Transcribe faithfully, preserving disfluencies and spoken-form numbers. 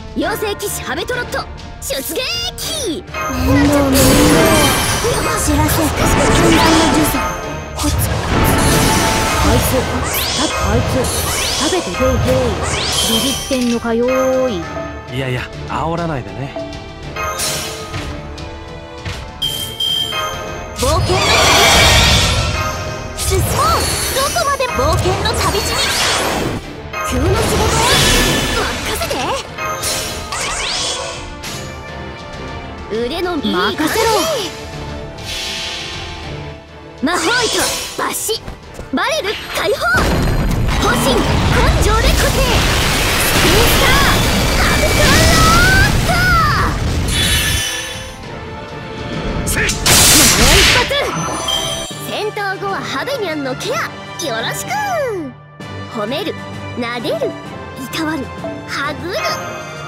妖精騎士ハベトロット出撃。 面倒面倒。知らせ禁断の呪詛コツ。 あいつたあいつ食べてへいへい。ビビってんのかよーい。 いやいや煽らないでね。 冒険の進もう。どこまで冒険の旅路に。急の仕事任せて。腕のいい感じ。 任せろ。 魔法糸抜歯バレル解放。方針根性で固定。スピンスターハベトローッと。もう一発。戦闘後はハベニャンのケアよろしく。褒める、撫でる、いたわる、はぐる。